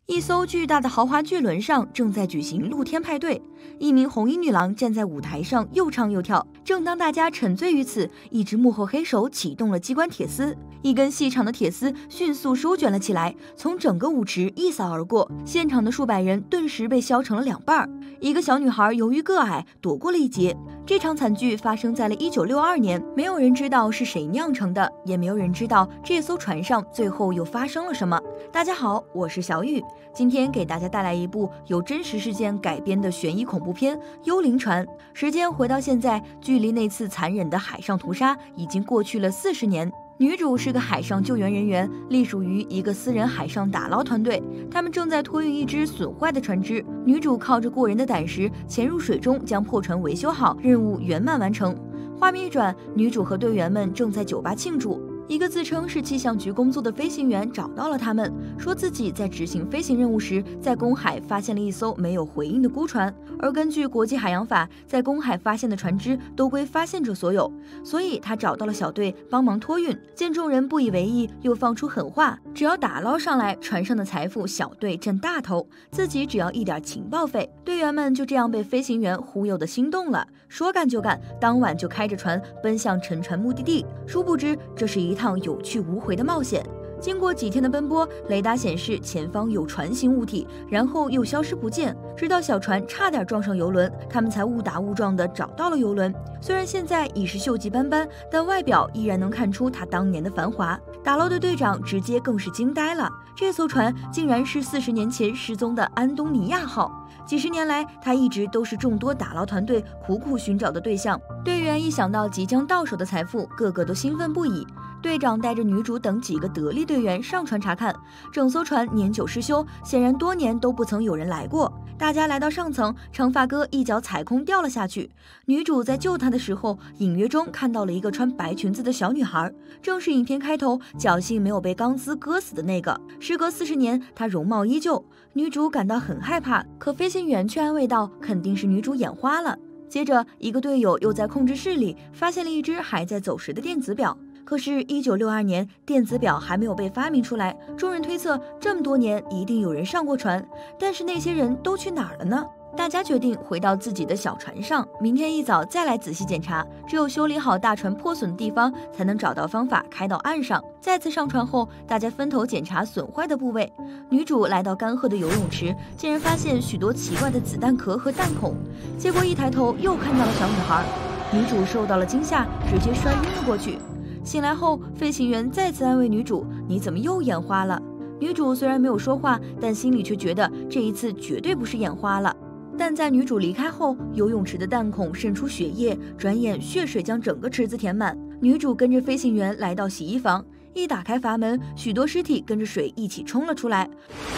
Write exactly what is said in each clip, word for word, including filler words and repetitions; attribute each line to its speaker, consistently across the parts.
Speaker 1: 一艘巨大的豪华巨轮上正在举行露天派对，一名红衣女郎站在舞台上又唱又跳。正当大家沉醉于此，一只幕后黑手启动了机关铁丝，一根细长的铁丝迅速收卷了起来，从整个舞池一扫而过。现场的数百人顿时被削成了两半。一个小女孩由于个矮躲过了一劫。这场惨剧发生在了一九六二年，没有人知道是谁酿成的，也没有人知道这艘船上最后又发生了什么。大家好，我是小雨，今天给大家带来一部由真实事件改编的悬疑恐怖片《幽灵船》。时间回到现在，距离那次残忍的海上屠杀已经过去了四十年。女主是个海上救援人员，隶属于一个私人海上打捞团队，他们正在托运一只损坏的船只。女主靠着过人的胆识潜入水中，将破船维修好，任务圆满完成。画面一转，女主和队员们正在酒吧庆祝。一个自称是气象局工作的飞行员找到了他们，说自己在执行飞行任务时，在公海发现了一艘没有回应的孤船，而根据国际海洋法，在公海发现的船只都归发现者所有，所以他找到了小队帮忙托运。见众人不以为意，又放出狠话，只要打捞上来船上的财富，小队占大头，自己只要一点情报费。队员们就这样被飞行员忽悠的心动了，说干就干，当晚就开着船奔向沉船目的地。殊不知，这是一趟有去无回的冒险。经过几天的奔波，雷达显示前方有船形物体，然后又消失不见，直到小船差点撞上游轮，他们才误打误撞地找到了游轮。虽然现在已是锈迹斑斑，但外表依然能看出它当年的繁华。打捞队队长直接更是惊呆了，这艘船竟然是四十年前失踪的安东尼亚号。几十年来，他一直都是众多打捞团队苦苦寻找的对象。队员一想到即将到手的财富，个个都兴奋不已。队长带着女主等几个得力队员上船查看，整艘船年久失修，显然多年都不曾有人来过。大家来到上层，长发哥一脚踩空掉了下去。女主在救他的时候，隐约中看到了一个穿白裙子的小女孩，正是影片开头侥幸没有被钢丝割死的那个。时隔四十年，她容貌依旧。女主感到很害怕，可飞行员却安慰道，肯定是女主眼花了。接着，一个队友又在控制室里发现了一只还在走时的电子表。可是，一九六二年，电子表还没有被发明出来。众人推测，这么多年一定有人上过船，但是那些人都去哪儿了呢？大家决定回到自己的小船上，明天一早再来仔细检查。只有修理好大船破损的地方，才能找到方法开到岸上。再次上船后，大家分头检查损坏的部位。女主来到干涸的游泳池，竟然发现许多奇怪的子弹壳和弹孔。结果一抬头，又看到了小女孩。女主受到了惊吓，直接摔晕了过去。醒来后，飞行员再次安慰女主：“你怎么又眼花了？”女主虽然没有说话，但心里却觉得这一次绝对不是眼花了。但在女主离开后，游泳池的弹孔渗出血液，转眼血水将整个池子填满。女主跟着飞行员来到洗衣房，一打开阀门，许多尸体跟着水一起冲了出来。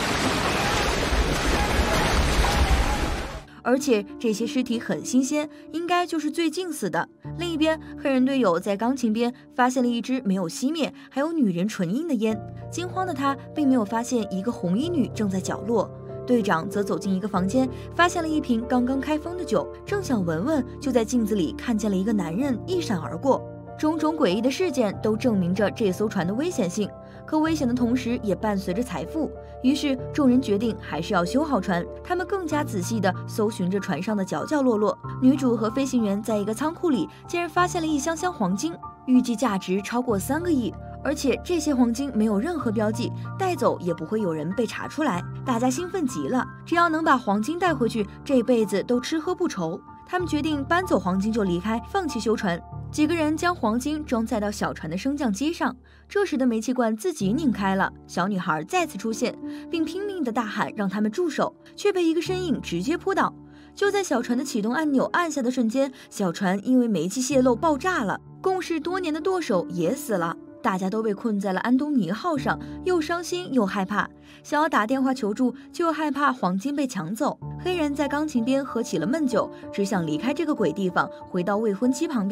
Speaker 1: 而且这些尸体很新鲜，应该就是最近死的。另一边，黑人队友在钢琴边发现了一支没有熄灭还有女人唇印的烟，惊慌的他并没有发现一个红衣女正在角落。队长则走进一个房间，发现了一瓶刚刚开封的酒，正想闻闻，就在镜子里看见了一个男人一闪而过。种种诡异的事件都证明着这艘船的危险性，可危险的同时也伴随着财富。于是众人决定还是要修好船，他们更加仔细地搜寻着船上的角角落落。女主和飞行员在一个仓库里竟然发现了一箱箱黄金，预计价值超过三个亿。而且这些黄金没有任何标记，带走也不会有人被查出来。大家兴奋极了，只要能把黄金带回去，这辈子都吃喝不愁。他们决定搬走黄金就离开，放弃修船。几个人将黄金装载到小船的升降机上，这时的煤气罐自己拧开了，小女孩再次出现，并拼命地大喊让他们住手，却被一个身影直接扑倒。就在小船的启动按钮按下的瞬间，小船因为煤气泄漏爆炸了，共事多年的舵手也死了。大家都被困在了安东尼号上，又伤心又害怕，想要打电话求助，就又害怕黄金被抢走。黑人在钢琴边喝起了闷酒，只想离开这个鬼地方，回到未婚妻旁边。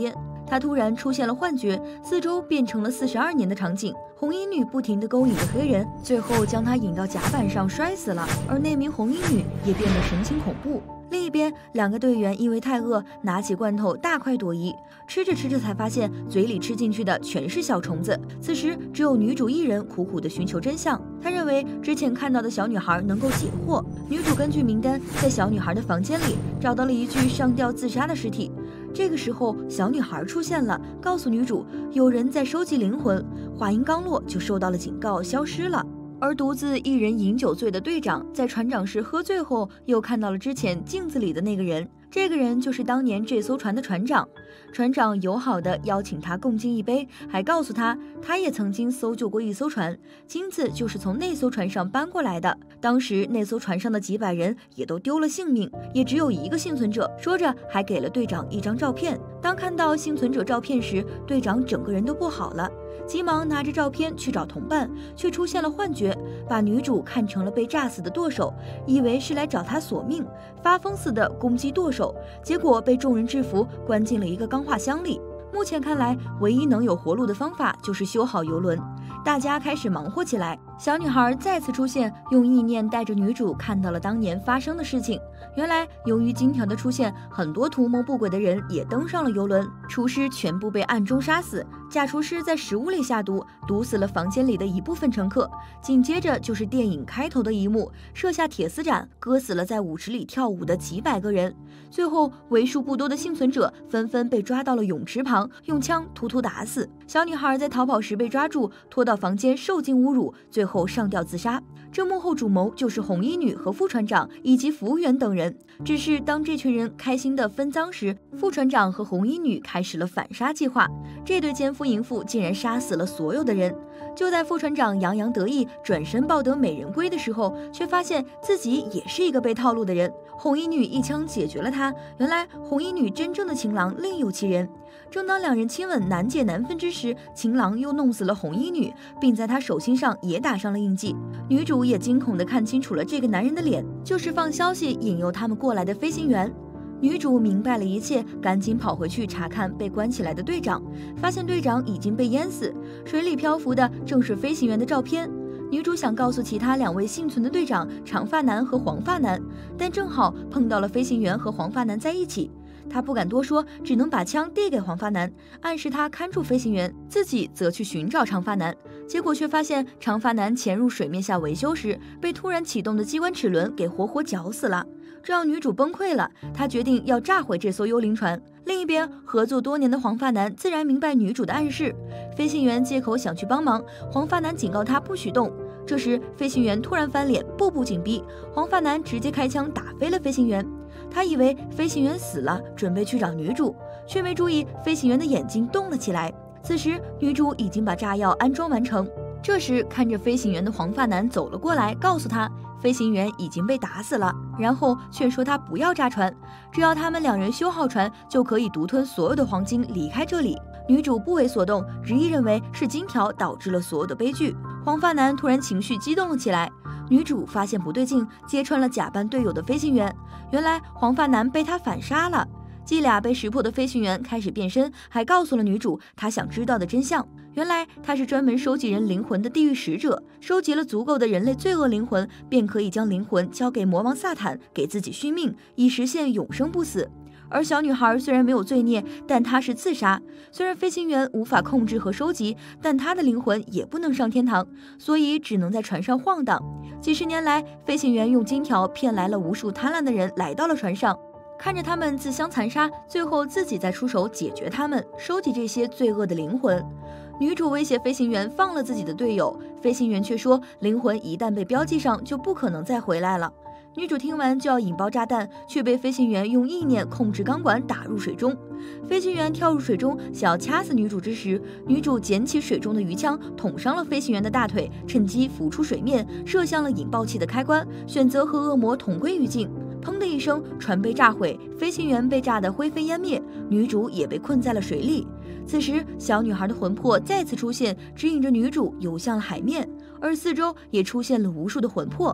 Speaker 1: 她突然出现了幻觉，四周变成了四十二年的场景。红衣女不停地勾引着黑人，最后将他引到甲板上摔死了。而那名红衣女也变得神情恐怖。另一边，两个队员因为太饿，拿起罐头大快朵颐，吃着吃着才发现嘴里吃进去的全是小虫子。此时，只有女主一人苦苦地寻求真相。她认为之前看到的小女孩能够解惑。女主根据名单，在小女孩的房间里找到了一具上吊自杀的尸体。这个时候，小女孩出现了，告诉女主有人在收集灵魂。话音刚落，就受到了警告，消失了。而独自一人饮酒醉的队长，在船长室喝醉后，又看到了之前镜子里的那个人。这个人就是当年这艘船的船长。船长友好地邀请他共进一杯，还告诉他，他也曾经搜救过一艘船，金子就是从那艘船上搬过来的。当时那艘船上的几百人也都丢了性命，也只有一个幸存者。说着，还给了队长一张照片。当看到幸存者照片时，队长整个人都不好了。急忙拿着照片去找同伴，却出现了幻觉，把女主看成了被炸死的舵手，以为是来找她索命，发疯似的攻击舵手，结果被众人制服，关进了一个钢化箱里。目前看来，唯一能有活路的方法就是修好游轮。大家开始忙活起来。小女孩再次出现，用意念带着女主看到了当年发生的事情。原来，由于金条的出现，很多图谋不轨的人也登上了游轮，厨师全部被暗中杀死，假厨师在食物里下毒，毒死了房间里的一部分乘客。紧接着就是电影开头的一幕，设下铁丝斩，割死了在舞池里跳舞的几百个人。最后，为数不多的幸存者纷纷被抓到了泳池旁，用枪突突打死。小女孩在逃跑时被抓住，拖到房间受尽侮辱，最后上吊自杀。这幕后主谋就是红衣女和副船长以及服务员等人。只是当这群人开心的分赃时，副船长和红衣女开始了反杀计划。这对奸夫淫妇竟然杀死了所有的人。就在副船长洋洋得意转身抱得美人归的时候，却发现自己也是一个被套路的人。红衣女一枪解决了他。原来红衣女真正的情郎另有其人。正当两人亲吻难解难分之时，情郎又弄死了红衣女，并在她手心上也打上了印记。女主也惊恐地看清楚了这个男人的脸，就是放消息引诱他们过来的飞行员。女主明白了一切，赶紧跑回去查看被关起来的队长，发现队长已经被淹死，水里漂浮的正是飞行员的照片。女主想告诉其他两位幸存的队长长发男和黄发男，但正好碰到了飞行员和黄发男在一起。她不敢多说，只能把枪递给黄发男，暗示他看住飞行员，自己则去寻找长发男。结果却发现长发男潜入水面下维修时，被突然启动的机关齿轮给活活绞死了。这让女主崩溃了，她决定要炸毁这艘幽灵船。另一边，合作多年的黄发男自然明白女主的暗示，飞行员借口想去帮忙，黄发男警告他不许动。这时，飞行员突然翻脸，步步紧逼，黄发男直接开枪打飞了飞行员。他以为飞行员死了，准备去找女主，却没注意飞行员的眼睛动了起来。此时，女主已经把炸药安装完成。这时，看着飞行员的黄发男走了过来，告诉他飞行员已经被打死了，然后劝说他不要炸船，只要他们两人修好船，就可以独吞所有的黄金离开这里。女主不为所动，执意认为是金条导致了所有的悲剧。黄发男突然情绪激动了起来。女主发现不对劲，揭穿了假扮队友的飞行员。原来黄发男被他反杀了。伎俩被识破的飞行员开始变身，还告诉了女主他想知道的真相。原来他是专门收集人灵魂的地狱使者，收集了足够的人类罪恶灵魂，便可以将灵魂交给魔王萨坦，给自己续命，以实现永生不死。而小女孩虽然没有罪孽，但她是自杀。虽然飞行员无法控制和收集，但她的灵魂也不能上天堂，所以只能在船上晃荡。几十年来，飞行员用金条骗来了无数贪婪的人来到了船上，看着他们自相残杀，最后自己再出手解决他们，收集这些罪恶的灵魂。女主威胁飞行员放了自己的队友，飞行员却说灵魂一旦被标记上，就不可能再回来了。女主听完就要引爆炸弹，却被飞行员用意念控制钢管打入水中。飞行员跳入水中想要掐死女主之时，女主捡起水中的鱼枪捅伤了飞行员的大腿，趁机浮出水面，射向了引爆器的开关，选择和恶魔同归于尽。砰的一声，船被炸毁，飞行员被炸得灰飞烟灭，女主也被困在了水里。此时，小女孩的魂魄再次出现，指引着女主游向了海面，而四周也出现了无数的魂魄。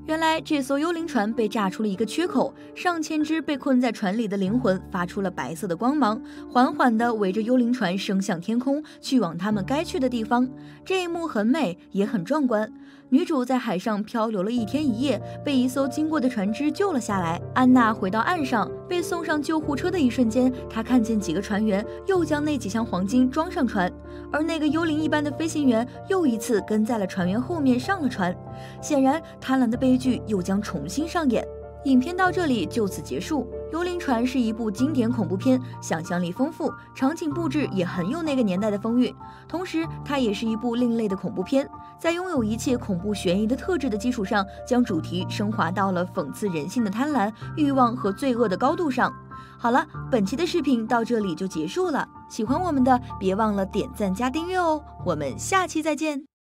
Speaker 1: 原来这艘幽灵船被炸出了一个缺口，上千只被困在船里的灵魂发出了白色的光芒，缓缓地围着幽灵船升向天空，去往他们该去的地方。这一幕很美，也很壮观。女主在海上漂流了一天一夜，被一艘经过的船只救了下来。安娜回到岸上，被送上救护车的一瞬间，她看见几个船员又将那几箱黄金装上船，而那个幽灵一般的飞行员又一次跟在了船员后面上了船。显然，贪婪的悲剧又将重新上演。影片到这里就此结束。《幽灵船》是一部经典恐怖片，想象力丰富，场景布置也很有那个年代的风韵。同时，它也是一部另类的恐怖片，在拥有一切恐怖悬疑的特质的基础上，将主题升华到了讽刺人性的贪婪、欲望和罪恶的高度上。好了，本期的视频到这里就结束了。喜欢我们的，别忘了点赞加订阅哦。我们下期再见。